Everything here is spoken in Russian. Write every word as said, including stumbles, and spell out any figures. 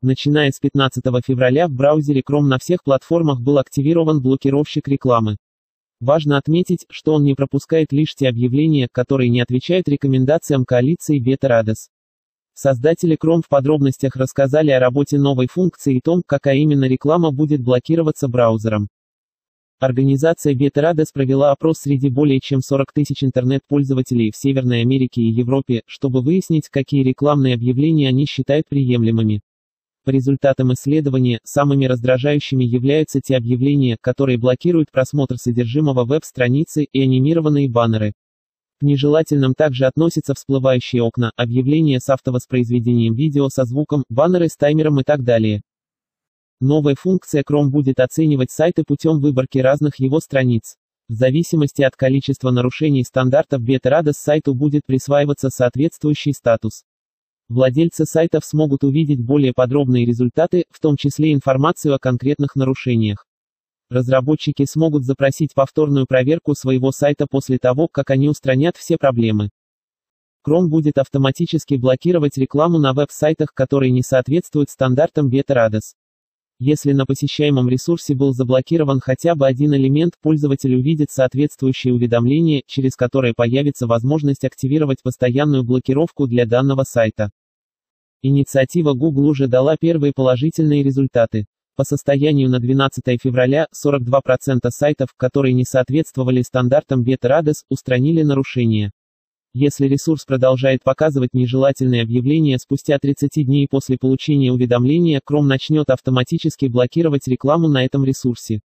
Начиная с пятнадцатого февраля в браузере Chrome на всех платформах был активирован блокировщик рекламы. Важно отметить, что он не пропускает лишь те объявления, которые не отвечают рекомендациям коалиции Better Ads. Создатели Chrome в подробностях рассказали о работе новой функции и том, какая именно реклама будет блокироваться браузером. Организация Better Ads провела опрос среди более чем сорок тысяч интернет-пользователей в Северной Америке и Европе, чтобы выяснить, какие рекламные объявления они считают приемлемыми. По результатам исследования, самыми раздражающими являются те объявления, которые блокируют просмотр содержимого веб-страницы и анимированные баннеры. К нежелательным также относятся всплывающие окна, объявления с автовоспроизведением видео со звуком, баннеры с таймером и так далее. Новая функция Chrome будет оценивать сайты путем выборки разных его страниц. В зависимости от количества нарушений стандартов Better Ads сайту будет присваиваться соответствующий статус. Владельцы сайтов смогут увидеть более подробные результаты, в том числе информацию о конкретных нарушениях. Разработчики смогут запросить повторную проверку своего сайта после того, как они устранят все проблемы. Chrome будет автоматически блокировать рекламу на веб-сайтах, которые не соответствуют стандартам Better Ads. Если на посещаемом ресурсе был заблокирован хотя бы один элемент, пользователь увидит соответствующее уведомление, через которое появится возможность активировать постоянную блокировку для данного сайта. Инициатива Google уже дала первые положительные результаты. По состоянию на двенадцатое февраля, сорок два процента сайтов, которые не соответствовали стандартам Better Ads, устранили нарушения. Если ресурс продолжает показывать нежелательные объявления спустя тридцать дней после получения уведомления, Chrome начнет автоматически блокировать рекламу на этом ресурсе.